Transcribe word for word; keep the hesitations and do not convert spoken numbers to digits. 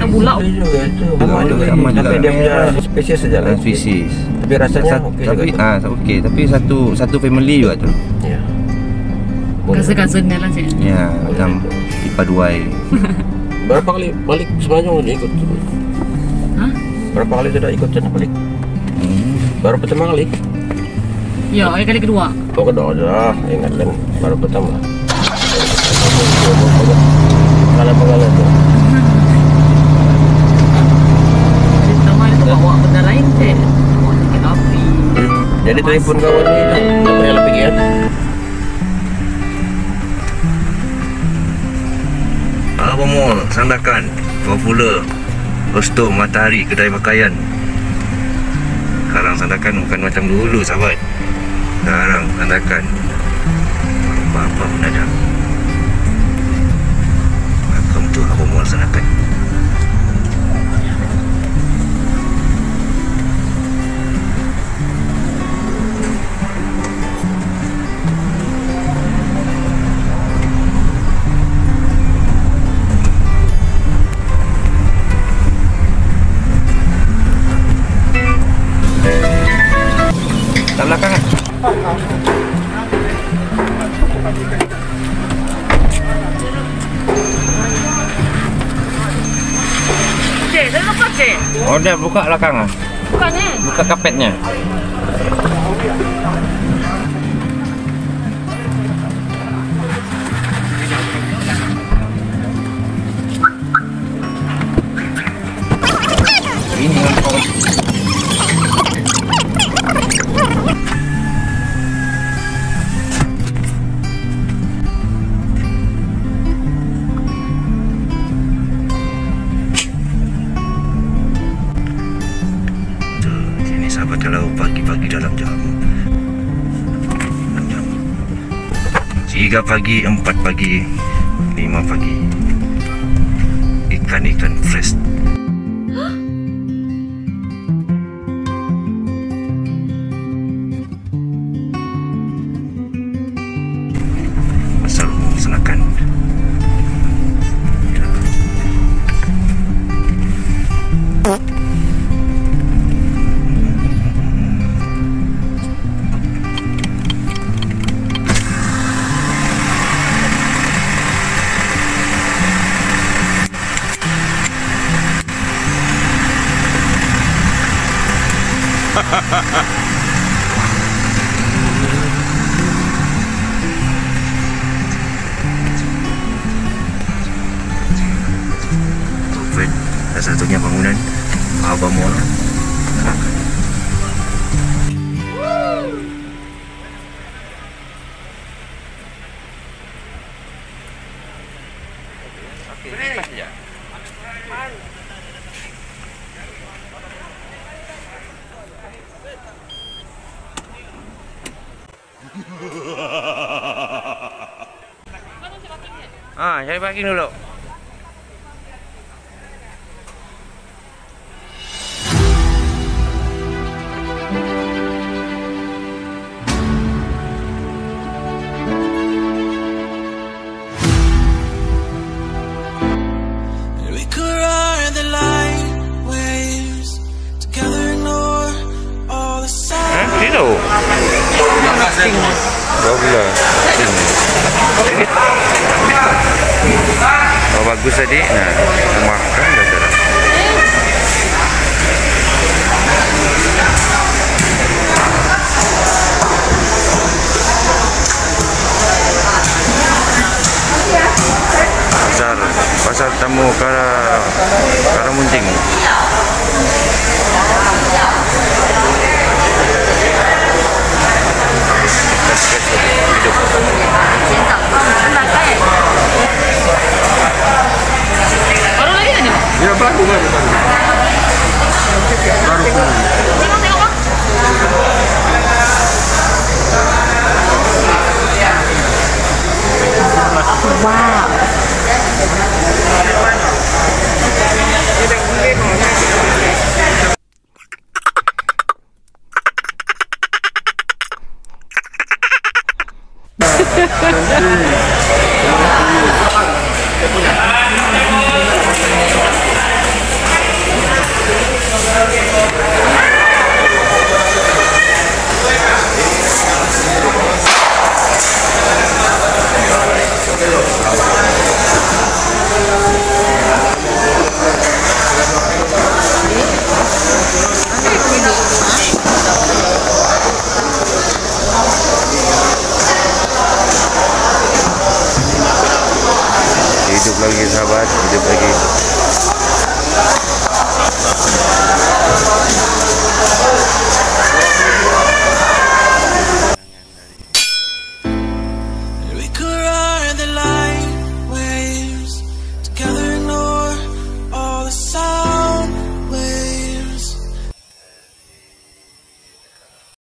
tak bulat. Juga itu. Sama juga, sama juga. Tapi dia punya spesies saja lah. Spesies. Tapi rasanya Sat, okey tapi juga. ah okey, tapi satu satu family juga tu. Ya. Cousin-cousin dia lah cik. Ya, macam ipaduai. Berapa kali balik sebenarnya udah ikut? Hah? Berapa kali sudah ikut sana balik? Hmm. Baru pertama kali? Ya, ini kali kedua. Oh kedua dah, ingat kan baru pertama. Kalau pengalaman tu. Pertama itu bawa benda lain cik. Bawa sakit api. Jadi telefon kawan ni dah tak payah lah pergi kan? Abang Mall, Sandakan, popular resto matahari kedai pakaian. Sekarang Sandakan bukan macam dulu sahabat. Sekarang Sandakan apa-apa pun ada. Welcome to Abang Mall Sandakan. Tak belakang kan? Cik, dah lepas cik? Oh dah buka belakang ah. Bukan ni. Buka kapetnya. Ini kan. Sahabat kalau pagi-pagi dalam jam enam jam tiga pagi, empat pagi, lima pagi ikan-ikan fresh. Pasar umum Sandakan. Fred, salah satunya bangunan Abang Mall. Ah, cari parking dulu. We could ride the light waves together, ignore all the Eh, signs. sini tu. Bagus. Oh bagus tadi. Nah, makan dah dah. Pasar, pasar tamu Kara Karamunting. Hidup.